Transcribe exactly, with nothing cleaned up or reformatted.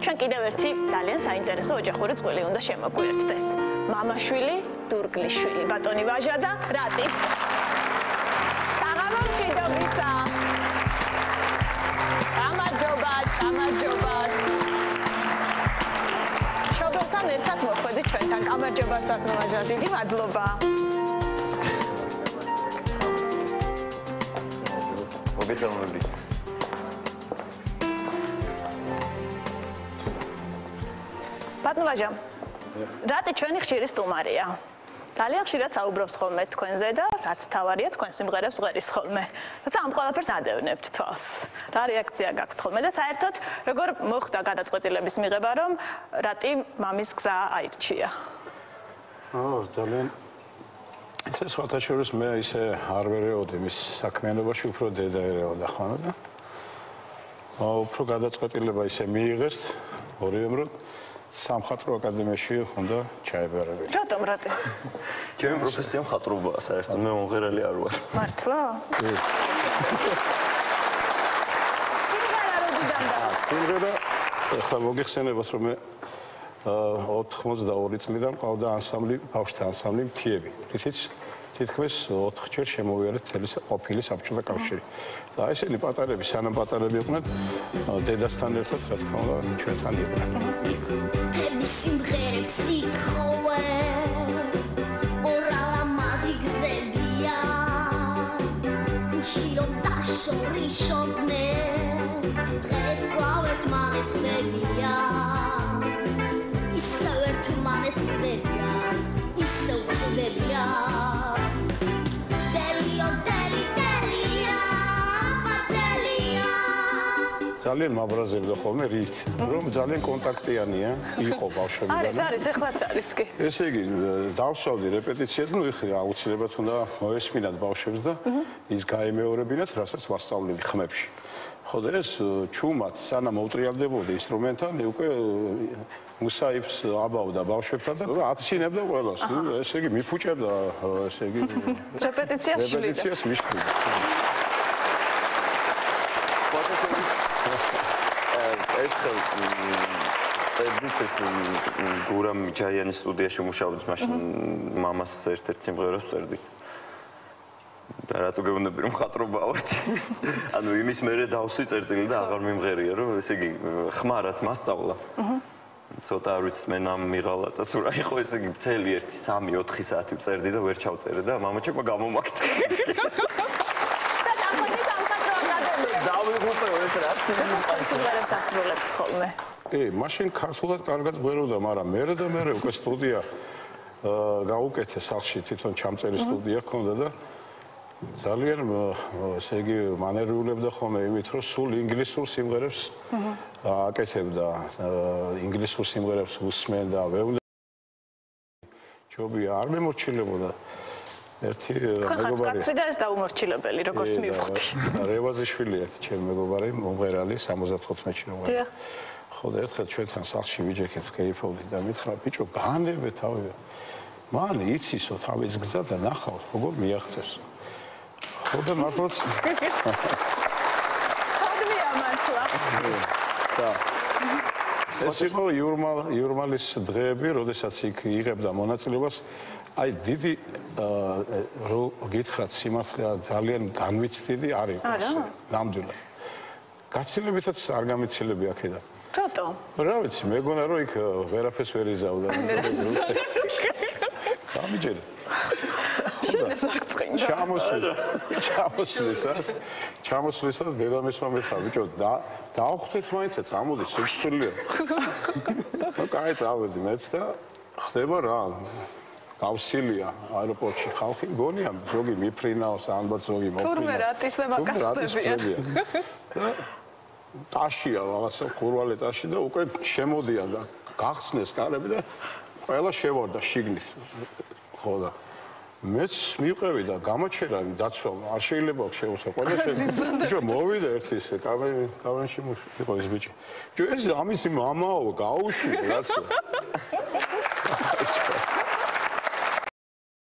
ჩვენ კიდევ ერთი ძალიან საინტერესო ოჯახური წყვილი უნდა შემოგვიერთდეს. მამაშვილი, დურგლიშვილი, ბატონი ვაჟა და რატი. საღამო მშვიდობისა. გამარჯობათ, გამარჯობათ. შობელთან ერთად მოხვედით ჩვენთან. გამარჯობათ ბატონო ვაჟა, დიდი მადლობა. მოგესალმებით. ბატონო ვაჟა, რატი ჩვენი ხშირი სტუმარია. ძალიან ხშირად საუბრობს ხოლმე თქვენზე და რაც მთავარია თქვენ სიმღერებს ღვერის ხოლმე. როცა ამ ყველაფერს ადევნებთ თვალს. რა რეაქცია გაქვთ ხოლმე და საერთოდ როგორ მოხდა გადაწყვეტილების მიღება, რომ რატი მამის გზა აირჩია? ო, ძალიან ისე სხვათა შორის მე ისე არ ვერეოდი მის საქმიანობაში, უფრო დედა ერეოდა ხოლმე და უფრო გადაწყვეტილება ისე მიიღეს ორივემ რომ სამხატვრო აკადემიაში უნდა ჩაებარებინა. რატომ რატი? ჩემი პროფესია მხატვრობაა საერთოდ, მე მომღერალი არ ვარ. მართლა? სიმღერა როდიდან და? სიმღერა ახლა მოგეხსენებათ რომ მე ოთხმოცდაორი წლიდან მყავდა ანსამბლი, ბავშვთა ანსამბლი მთიები, რითიც თითქმის ოთხჯერ შემოვიარეთ მთელი ყოფილი საბჭოთა კავშირი. და ესენი პატარები, სანამ პატარები იყვნენ, დედასთან ერთად, რა თქმა უნდა, ჩვენთან იყვნენ. სიმღერებს ითხოვე ორალამაზი გზებია უში რომ დაშორიშობდნენ დღეს კვლავ ერთმანეთს ხვდებია ისევ ერთმანეთს ხვდებია ისევ ხვდებია დელიო დელი დელია პატელია ძალიან მაბრაზებდა ხოლმე რით, რომ ძალიან კონტაქტიანია, იყო ბავშვებიდან. არის, არის, ეხლაც არის კი. ესე იგი, დავსვავდი რეპეტიციას, ნუ ეხლა აუცილებლად უნდა მოესმინათ ბავშვებს და ის გაემეორებინათ, რასაც ვასწავლები ხმებში. ხო და ეს ჩუმად, სანამ მოვტრიალდებოდი ინსტრუმენტთან, უკვე მუსაიფს აბავდა ბავშვებთან და აცინებდა ყველას. ნუ ესე იგი, მიფუჭებდა, ესე იგი, რეპეტიციას შლიდა. რეპეტიციას მიშლიდა. ერთხელ წერდით ეს გურამ ჯაიანის სტუდიაში მუშაობდით, მაშინ მამას ერთ-ერთ სიმღერას წერდით. და რატო გეუბნები რომ მხატვრობა ავარჩი? ანუ იმის მერე დავსვი წერტილი და აღარ მიმღერია, რომ ესე იგი ხმა რაც მასწავლა. ცოტა არ ვიცი მე ნამ მიღალა და თუ რა იყო, ესე იგი მთელი ერთი სამი ოთხი საათი წერდი და ვერ ჩავწერე და მამაჩემმა გამომაკდა. სიმღერებს ასრულებს ხოლმე. კი, მაშინ ქართულად კარგად ღვეროდა, მაგრამ მერე და მერე უკვე სტუდია გაუკეთე სახლში, თვითონ ჩამწერი სტუდია ჰქონდა და ძალიან ესე იგი მანერიულებდა ხოლმე იმით, რომ სულ ინგლისურ სიმღერებს აკეთებდა, ინგლისურ სიმღერებს უსმენდა, ვეუბნები. ჯობი არ მემორჩილებოდა. ერთი მეგობარი კაცრი და ეს დაუმორჩილებელი როგორც მივხვდი. რევაზიშვილი ერთი ჩემი მეგობარი მომღერალი სამოცდათხუთმეტში რომ ვარ. ხო და ერთხელ ჩვენთან სახლში ვიჯექებთ კეიფობდი და მითხრა ბიჭო განებე თავი. მან იცისო თავის გზა და ნახავთ როგორ მიაღწევს. ხო და მართლაც ხოდვია მართლა. და ეს იყო იურმალ იურმალის დღეები, როდესაც იქ იღებდა მონაწილეობას. აი დიდი რო გითხრათ სიმართლე ძალიან განვიცდიდი არ იყო ნამდვილად. გაცილებითაც არ გამიცილები აქედან. რატო? რა ვიცი, მეგონა რომ იქ ვერაფერს ვერ იზავდა. გამიჯერეთ. შენეს არ გწყინდა. ჩამოსვლის. ჩამოსვლისას, ჩამოსვლისას დედამისმა მეთქვა, ბიჭო, და დაახტეთ მაინცაც, ამოდი სიკვდილია. ხო, კაი, წავედი მეც და ხდება რა. გავსილია აეროპორტში ხალხი მგონია ზოგი მიფრინავს ალბათ ზოგი მოფრინავს თურმე რატის და მაგასხდებიან ტაშია რაღაცა ხურვალე ტაში და უკვე შემოდიან და გახსნეს კარები და ყველა შევარდა შიგნით ხო და მეც მივყევი და გამოჩერა დაცვა არ შეიძლება შევუსვა ყველა შეიძლება ჯო მოვიდა ერთი ისე კავენ კავენში იყო ეს ბიჭი ჯო ეს ამისი მამაო გაუშვი რაცო